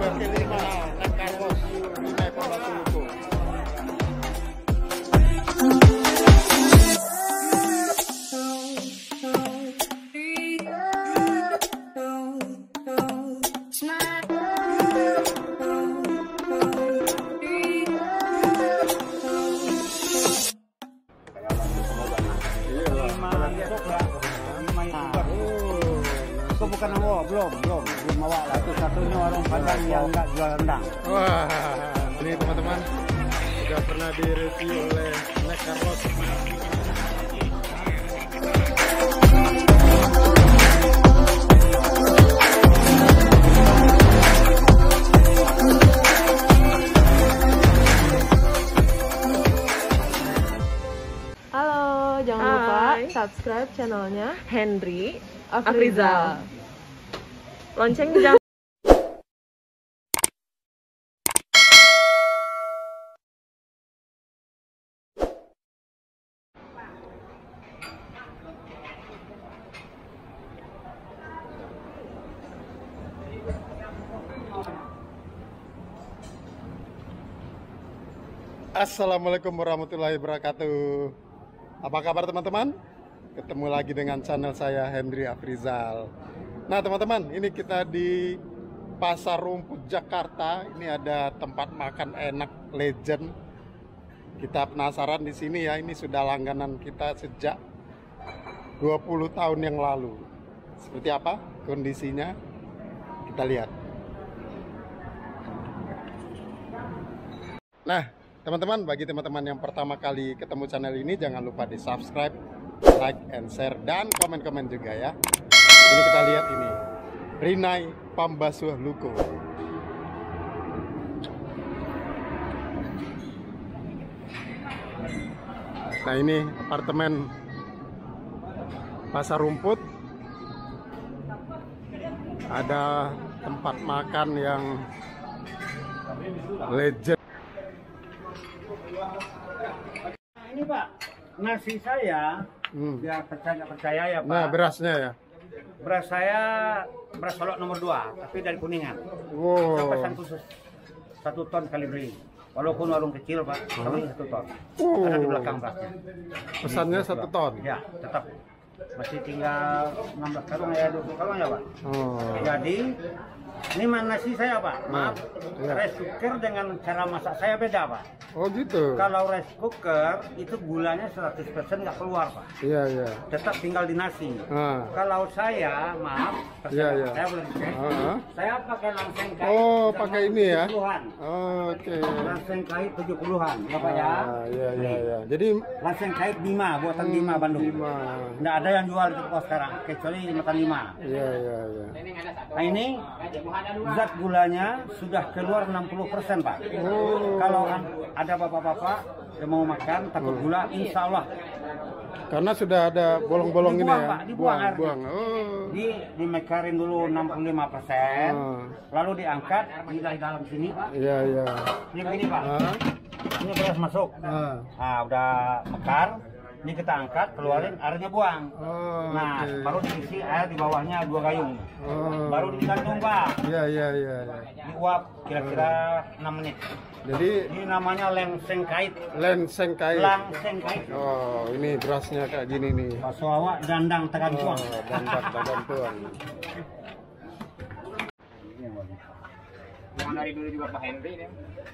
yang kelima, Nek Carlos, Rinai Pembantu Luko. Itu bukan belum bawa satu-satunya warung Padang yang nggak jual rendang. Wah, ini teman-teman sudah pernah direview oleh Nek Carlos. Halo, jangan lupa subscribe channelnya Hendri Afrizal. Lonceng jangan. Assalamualaikum warahmatullahi wabarakatuh. Apa kabar teman-teman? Ketemu lagi dengan channel saya Hendri Afrizal. Nah teman-teman, ini kita di Pasar Rumput Jakarta. Ini ada tempat makan enak legend. Kita penasaran di sini ya. Ini sudah langganan kita sejak 20 tahun yang lalu. Seperti apa kondisinya? Kita lihat. Nah teman-teman, bagi teman-teman yang pertama kali ketemu channel ini, jangan lupa di subscribe, like, and share, dan komen-komen juga ya. Ini kita lihat ini, Rinai Pembasuh Luko. Nah ini apartemen Pasar Rumput. Ada tempat makan yang legend. Ini Pak, nasi saya biar percaya nggak percaya ya Pak. Nah berasnya ya. Beras saya beras Solok nomor 2, tapi dari Kuningan. Wow. Saya pesan khusus 1 ton sekali beli. Walaupun warung kecil Pak, tapi 1 ton. Ada di belakang berasnya. Pesannya 1 ton. Ya, tetap masih tinggal 16 karung ya, 20 karung ya Pak. Oh. Jadi ini nasi saya Pak, maaf, iya. rice cooker dengan cara masak saya beda Pak. Oh gitu. Kalau rice cooker itu gulanya 100% nggak keluar Pak. Iya iya. Tetap tinggal di nasi. Ah. Kalau saya, maaf, Iya, iya. saya boleh dicek. Saya pakai langseng kait. Oh pakai ini ya. 70-an. Oke. Langseng kait 70-an, Bapak ya. Iya iya iya. Jadi Langseng kait Bima, buatan Bima Bandung. Bima. Nggak ada yang jual di toko sekarang, kecuali makan Bima. Iya iya iya. Nah ini zat gulanya sudah keluar 60% Pak. Oh. Kalau ada bapak-bapak yang mau makan takut gula, insya Allah. Karena sudah ada bolong-bolong ini Dibuang, ya. Pak, dibuang airnya. Buang. Oh. Dimekarin dulu 65%, lalu diangkat di dalam sini Pak. Iya iya. Ini begini Pak. Ah. Ini beras masuk. Nah, udah mekar. Ini kita angkat, keluarin, airnya buang. Oh, Nah, oke. baru diisi air di bawahnya 2 gayung. Oh. Baru digantung Pak. Iya iya iya. Diuap kira-kira 6 menit. Jadi Ini namanya lengseng kait. lenseng kait. Langseng kait. Oh ini berasnya kayak gini nih. Bakso awak dandang tekan tuang. Dandak badan tuang. Yang dari dulu juga Pak Hendri ya.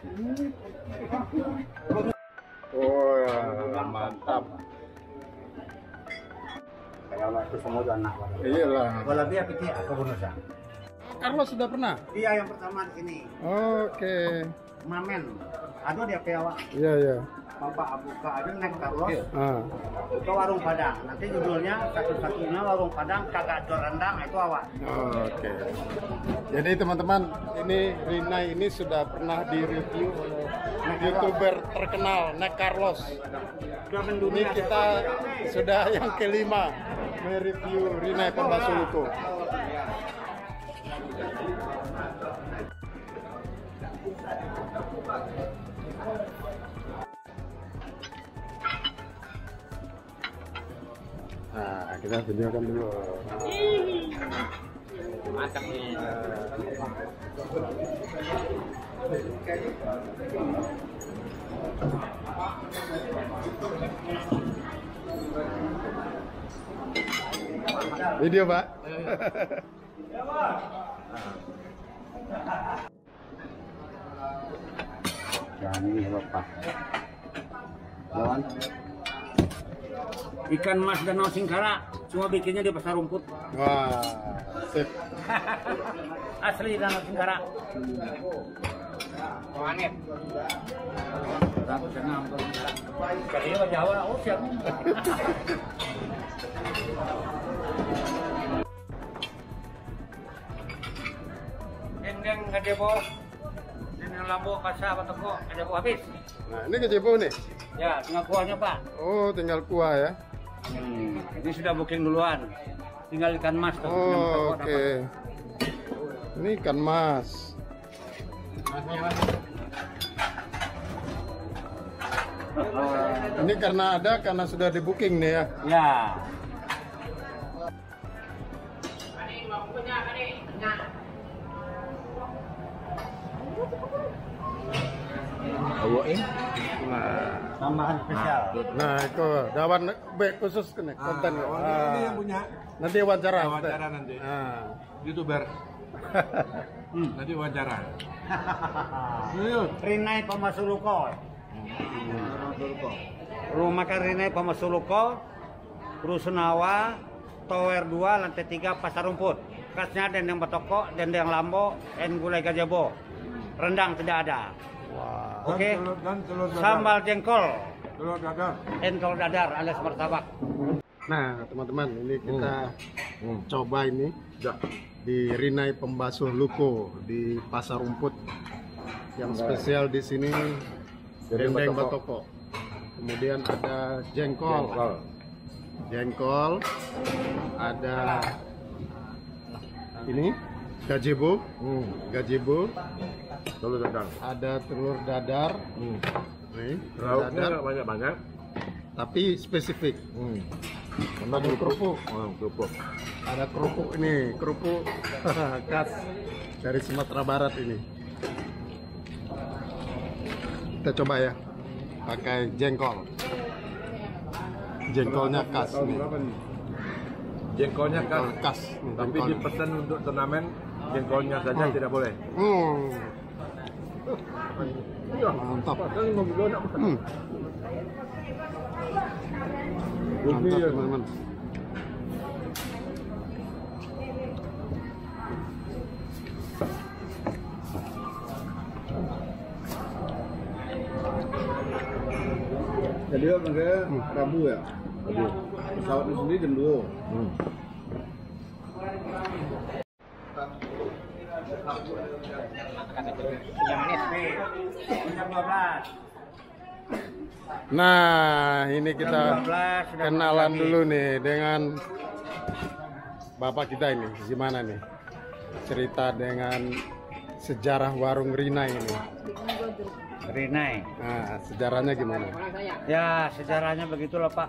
Wah mantap. Kalau itu semua anak. Iyalah. Kalau dia pikir apa bonusnya? Carlos sudah pernah? Dia yang pertama di sini. Oke. Mamen. Aduh dia awak. Iya iya. Bapak buka aja Nek Carlos. Ah. Itu warung Padang. Nanti judulnya satu-satunya warung Padang kagak jual rendang, itu awak. Oke. Jadi teman-teman, ini Rinai ini sudah pernah direview oleh YouTuber terkenal Nek Carlos. Ini kita sudah yang kelima mereview Rinai Pembasuh Luko. Nah, kita videokan dulu. Mantap nih. Video, Pak. Jangan Bapak. Lawan. Ikan mas danau Singkara, cuma bikinnya di pasar rumput. Wah, sip. Asli danau Singkara. Wanit. Tapi senang. Kalian Jawa, oh siap. Dendeng kadebo, dendeng lambo kasa batoko kadebo habis. Nah, ini kejebo nih. Ya, tinggal kuahnya Pak. Oh, tinggal kuah ya. Ini sudah booking duluan. Tinggal ikan mas. Oh, oke. Ini ikan mas. Ini karena sudah di booking nih ya. Ya. Tambahan spesial. Nah, itu dawan khusus nih konten. Ini yang punya Nanti wawancara. wawancara nanti. YouTuber. Nanti wawancara. Rinai Pamasuluko. Rumah makan Rinai Pamasuluko, Rusunawa, Tower 2, lantai 3, Pasar Rumput. Khasnya dendeng batoko, dendeng lambo, dan gulai gajebo. Rendang tidak ada. Wah. Oke. Dan telur dadar. Sambal jengkol, Telur dadar. telur dadar alias martabak. Nah, teman-teman, ini kita coba ini di Rinai Pembasuh Luko di Pasar Rumput. Yang spesial di sini dendeng batoko. Kemudian ada jengkol. Jengkol. Ada ini gazebo. Gazebo. Telur dadar. Ada telur dadar. Nih, telur Lauknya dadar. nggak banyak-banyak. Tapi spesifik. Ada kerupuk. Kerupuk. Ada kerupuk ini, kerupuk khas dari Sumatera Barat ini. Kita coba ya, pakai jengkol. Jengkolnya khas nih. Jengkolnya kan, Khas nih, tapi jengkolnya. dipesan untuk turnamen jengkolnya saja tidak boleh. Mantap. Kan ngobrol nak makan. Mantap teman-teman. Jadi makanya Rabu ya. Pesawatnya sendiri jam 2. Jam 12. Nah, ini kita Jam 12 sudah kenalan pagi. dulu nih dengan bapak kita ini. Gimana nih cerita dengan sejarah warung Rinai ini? Rinai. Nah, sejarahnya gimana? Ya, sejarahnya begitulah Pak.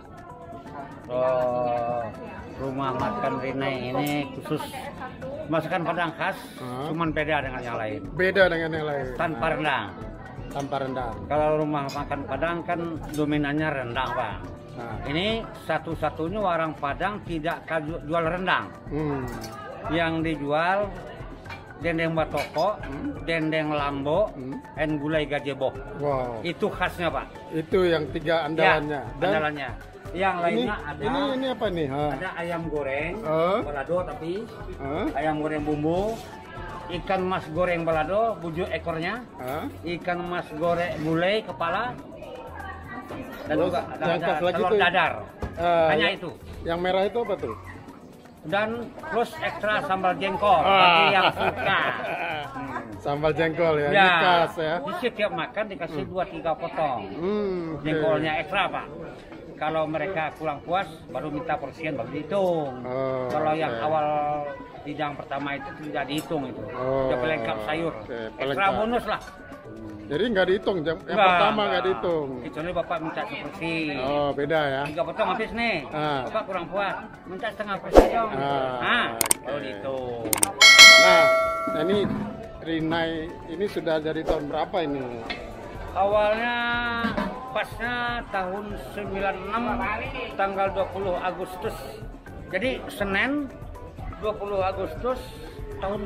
Oh, rumah makan Rinai ini khusus masakan Padang khas, cuman beda dengan yang lain. Beda dengan yang lain. Tanpa rendang. Tanpa rendang. Kalau rumah makan Padang kan dominannya rendang Pak. Nah, Ini satu-satunya warung Padang tidak jual rendang. Yang dijual dendeng batoko, dendeng lambo, dan gulai gazebo. wow. Itu khasnya Pak. Itu yang tiga andalannya. Ya, andalannya. Yang ini, lainnya ada. ini apa nih? Ada ayam goreng balado tapi ayam goreng bumbu, ikan mas goreng balado bujuk ekornya, ikan mas goreng gulai kepala, dan Terus juga yang khas ada lagi telur tuh, dadar. Hanya yang- itu. Yang merah itu apa tuh? Dan plus ekstra sambal jengkol bagi yang suka. Sambal jengkol ya, ini Ya, khas ya. di setiap makan dikasih 2-3 potong. Oke. Jengkolnya ekstra Pak. Kalau mereka kurang puas baru minta porsian baru dihitung. Oh, Kalau yang oke. awal hidang pertama itu tidak dihitung itu. Oh, Udah pelengkap sayur. oke, Ekstra pelengkap. bonus lah. Jadi nggak dihitung, yang pertama nggak dihitung. Kecuali Bapak minta seperti Oh, beda ya. 3 potong habis nih. Ah. Bapak kurang puas, minta setengah porsi dong. Ah, Nah, oke. baru dihitung. Nah, ini Rinnai ini sudah dari tahun berapa ini? Awalnya pasnya tahun 96 tanggal 20 Agustus. Jadi Senin 20 Agustus tahun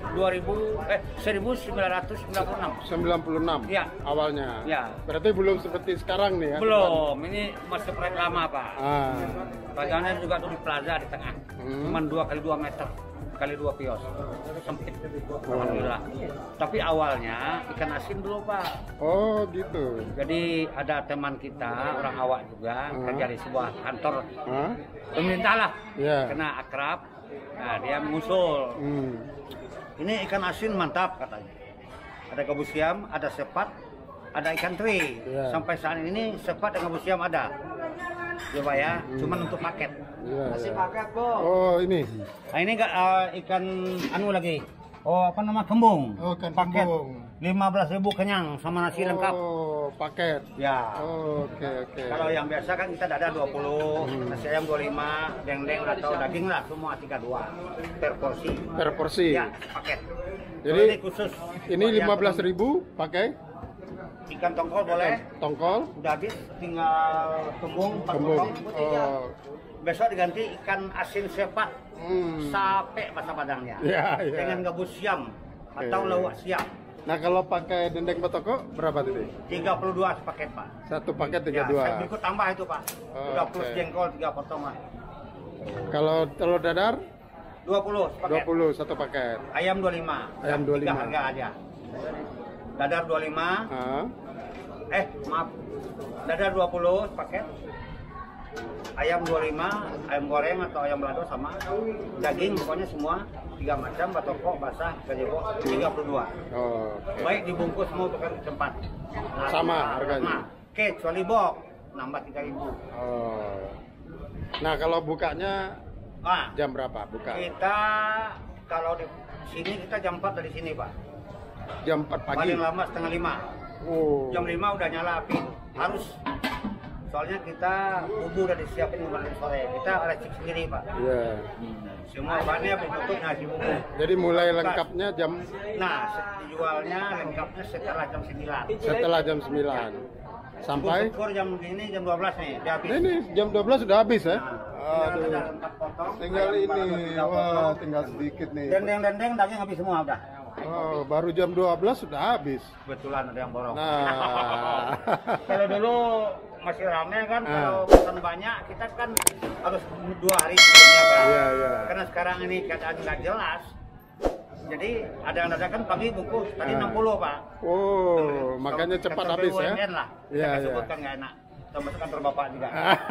1996. 96 Ya. awalnya. Ya. Berarti belum seperti sekarang nih ya? Belum, ini masih proyek lama Pak. Ah. Pagangnya juga tuh di plaza di tengah. Cuman 2 kali 2 meter kali 2 kios. Sempit. Alhamdulillah. Tapi awalnya ikan asin dulu Pak. Oh gitu. Jadi ada teman kita, orang awak juga, kerja di sebuah kantor pemerintah lah. Ya. Kena akrab. Nah, dia mengusul. Ini ikan asin mantap katanya. Ada gabus siam, ada sepat, ada ikan teri. Ya. Sampai saat ini sepat dan gabus siam ada. Ya Pak ya, cuman untuk paket. Ya, Masih ya. paket kok. Oh ini. Nah ini enggak ikan anu lagi. Oh apa nama kembung? Oh, ikan paket. kembung. 15.000 kenyang sama nasi lengkap. Oh paket. Ya. Oh, oke. Kalau yang biasa kan kita dada 20, nasi ayam 25, dendeng atau daging lah semua 32 per porsi. Per porsi. Ya, paket. Jadi Kalau ini khusus. ini 15.000 pakai Ikan tongkol boleh. tongkol, Udah habis tinggal kembung, kembung. Oh. Besok diganti ikan asin sepat. Sape bahasa Padangnya. Ya, ya. Dengan gabus siam atau Oke. lawak siam. Nah kalau pakai dendeng batoko berapa tadi? 32 sepaket Pak. Satu paket Ya, 32. saya berikut tambah itu Pak. Oh, Udah plus oke. jengkol 3 potongan. Kalau telur dadar 20 sepaket. 20 satu paket. Ayam 25. Ayam 25. 3 harga aja. Dadar 25. Ah. Maaf. Dadar 20 sepaket. Ayam 25, ayam goreng atau ayam balado sama. Daging pokoknya semua 3 macam, batoko, basah, gajebo 32. Oh. Baik dibungkus mau bukan tempat. Sama harganya. Kecuali bok nambah 3.000. Oh. Nah kalau bukanya Nah, jam berapa buka? kita kalau di sini kita jam 4 dari sini Pak. Jam 4 pagi. Paling lama setengah 5. Oh. Jam 5 udah nyala api. Harus. Soalnya kita bumbu udah disiapin kemarin sore. Kita racik sendiri Pak. Iya. Semua bahannya bentuk nasi bumbu. Jadi mulai lengkapnya jam Nah, dijualnya lengkapnya setelah jam 9. setelah jam 9 sampai Syukur jam ini jam 12 nih, udah habis. ini jam 12 sudah habis ya? Tinggal Aduh. ada 4 potong. Tinggal ayam ini, balado 3 wah potong. tinggal sedikit nih. Dendeng-dendeng daging habis semua udah. Oh, baru jam 12 sudah habis. Kebetulan ada yang borong. Nah. Kalau dulu masih rame kan, Ah. kalau pesan banyak kita kan harus 2 hari sebelumnya Pak. Iya, iya. Karena sekarang ini keadaan nggak jelas. Jadi ada yang dadakan pagi bungkus, tadi 60 Pak. Oh, makanya cepat Kantor habis ya? BUMN lah. Iya, Saya iya. sebutkan nggak enak. Termasuk kantor Bapak juga.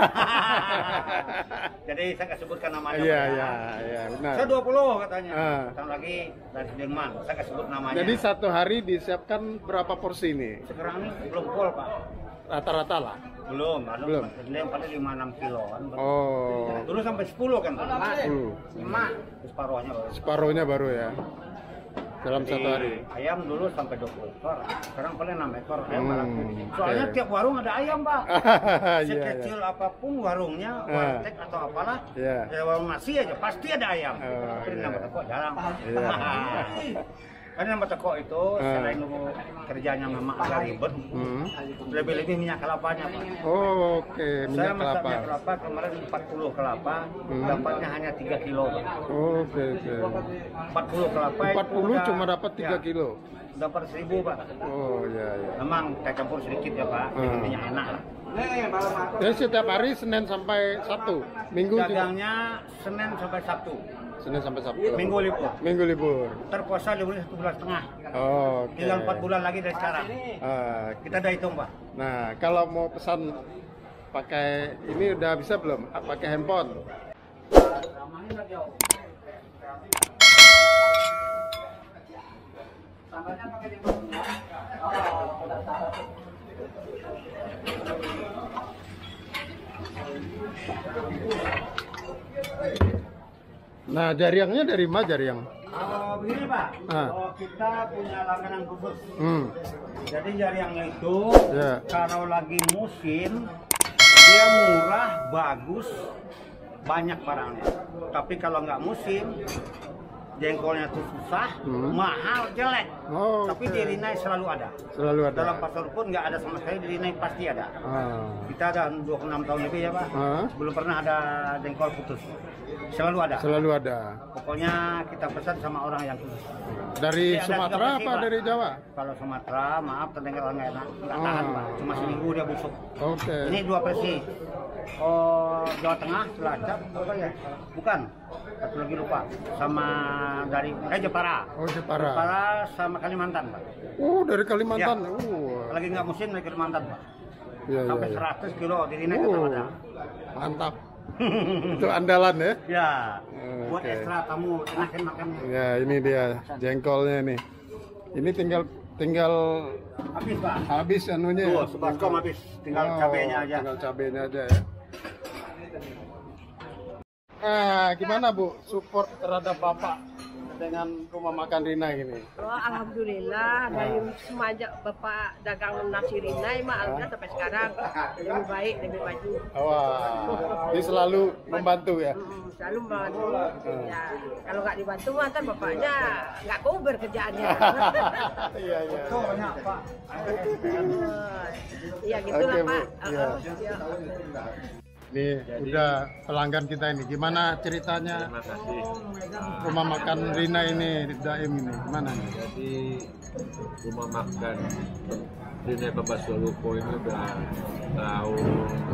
Jadi saya nggak sebutkan namanya. Iya, Pak, ya. iya, iya, benar. Saya 20 katanya. Ah. Datang lagi dari Sudirman. Saya nggak sebut namanya. Jadi satu hari disiapkan berapa porsi nih? sekarang ini belum full Pak. Rata-rata lah. Belum. Belum. Yang paling 5-6 kiloan. Oh, Dulu sampai 10 kan. 10. 5. Separuhnya baru. Separuhnya baru ya. Dalam Jadi, satu hari. ayam dulu sampai 20 ekor. Sekarang paling 6 ekor ayam laku. oke. Soalnya tiap warung ada ayam Pak. Iya, Sekecil iya. apapun warungnya, warteg atau apalah, Iya. ya warung nasi aja pasti ada ayam. Oh, Tapi iya. nama toko jarang. Iya. Karena nama toko itu selain dulu kerjanya memang agak ribet, lebih-lebih minyak kelapanya Pak. Oh, oke, Saya minyak masak kelapa. minyak kelapa kemarin 40 kelapa, dapatnya hanya 3 kilo Pak. Oke, oke. 40 kelapa 40 itu cuma dapat 3 ya, kilo. dapat 1.000 Pak. Oh, iya, iya. Memang saya campur sedikit ya Pak, bikin minyak enak lah. Jadi setiap hari Senin sampai Sabtu, Minggu juga. Dagangnya Senin sampai Sabtu, Senin sampai Sabtu. Minggu libur. Minggu libur. Terpuasa liburnya 1,5 bulan. Oke. Tinggal 4 bulan lagi dari sekarang. Ah, Kita udah hitung Pak. nah, kalau mau pesan pakai ini udah bisa belum? Pakai handphone? Nah, jariangnya dari mana jariang? Begini Pak, Ah. kita punya langganan khusus. Jadi jaringnya itu Ya. kalau lagi musim dia murah, bagus, banyak barangnya. Tapi kalau nggak musim jengkolnya tuh susah, mahal, jelek. Oh, Tapi di Rinai selalu ada. Selalu ada. Dalam pasar pun nggak ada sama sekali, di Rinai pasti ada. Kita ada 26 tahun lebih ya Pak. Belum pernah ada jengkol putus. Selalu ada. Selalu ada. Pokoknya kita pesan sama orang yang khusus. Dari Ada Sumatera juga apa pasti, Pak. dari Jawa? Kalau Sumatera, maaf terdengar orang nggak enak, nggak tahan Pak. Cuma seminggu dia busuk. Oke. Ini 2 versi. Oh, Jawa Tengah, Cilacap, apa ya? Bukan. Satu lagi lupa. Sama dari Jepara. Oh, Jepara. Jepara sama Kalimantan, Pak. Oh, dari Kalimantan. Ya. Oh. Lagi nggak musim dari Kalimantan, Pak. Iya, Sampai iya. 100 kilo di Rinai tetap ada. Mantap. Itu andalan ya? Ya. Buat Oke. ekstra tamu enakin makannya. Ya, ini dia jengkolnya nih. Ini tinggal Habis, Pak. habis anunya. Tuh, sebaskom habis. Tinggal cabenya aja. Tinggal cabenya aja ya. Gimana Bu support terhadap Bapak dengan rumah makan Rina ini? Oh, alhamdulillah dari semenjak Bapak dagang nasi Rinai mah alhamdulillah sampai sekarang lebih baik, lebih maju. Wah, dia selalu membantu ya. Selalu membantu. Ya, kalau nggak dibantu mah ntar bapaknya nggak kuber kerjaannya. Iya, iya. Banyak, Pak. Iya gitulah Oke, Bu. Pak. Iya. Iya. Ini udah pelanggan kita ini. Gimana ceritanya Terima kasih. rumah makan Rina ini di Daim ini? Gimana nih? Jadi rumah makan Rinai Pembasua Luko ini udah tahun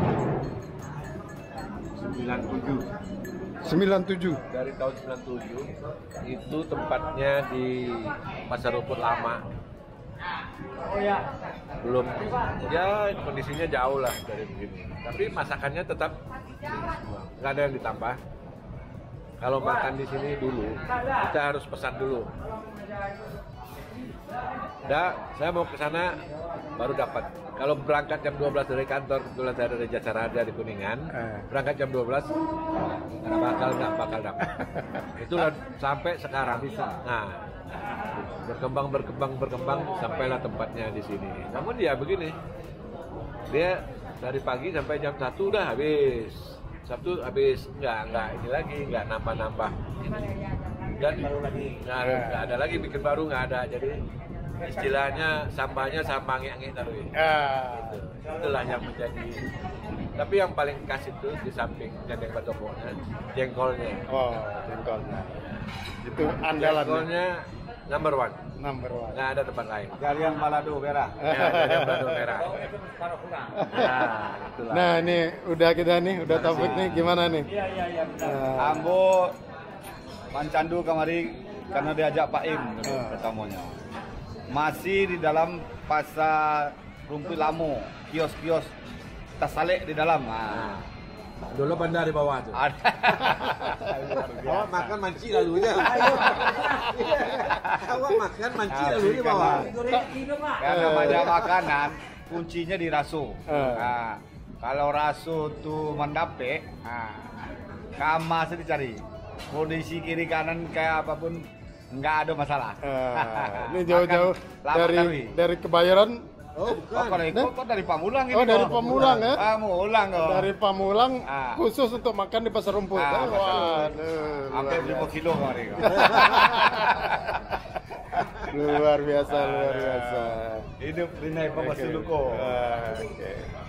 97. 97. Dari tahun 97 itu tempatnya di Pasar Rumput Lama. Oh ya. Belum, ya kondisinya jauh lah dari begini. Tapi masakannya tetap nggak ada yang ditambah. Kalau makan di sini dulu, kita harus pesan dulu. Saya mau ke sana baru dapat. Kalau berangkat jam 12 dari kantor, kebetulan saya ada di Jasa Raja di Kuningan, berangkat jam 12, nggak bakal dapat. Itulah sampai sekarang. Nah, berkembang sampailah tempatnya di sini. Namun dia begini, dia dari pagi sampai jam 1 udah habis. Sabtu habis, nggak ini lagi, nggak nambah dan nggak ada lagi bikin baru, nggak ada. Jadi istilahnya sampahnya sampah nge-nge taruh. Itulah yang menjadi. Tapi yang paling khas itu di samping jandeng batokoknya, jengkolnya. Oh, jengkolnya. Itu andalan. Jengkolnya number one. Nggak ada tempat lain. Galian balado merah. Ya, dari balado merah. Nah, itulah. Nah, ini udah kita nih, udah topik nih, gimana nih? Ambo Mancandu kemari karena diajak Pak Im pertamanya. Masih di dalam pasar Rumput Lamo, kios-kios tas salek di dalam. Dulu bandar di bawah tuh. Awak makan manci lalunya. Awak makan manci lalu di bawah. Karena banyak makanan, kuncinya di raso. Nah, kalau raso tuh mendapek, kamar dicari. Kondisi kiri kanan kayak apapun nggak ada masalah. Ini jauh-jauh dari Kebayoran. Oh, kalau itu kok dari Pamulang ini. Oh, dari Pamulang ya? Pamulang kok. Dari Pamulang khusus untuk makan di Pasar Rumput. Waduh, Hampir 5 kilo kemarin. luar biasa. Hidup Rinai Pembasua Luko. Oke.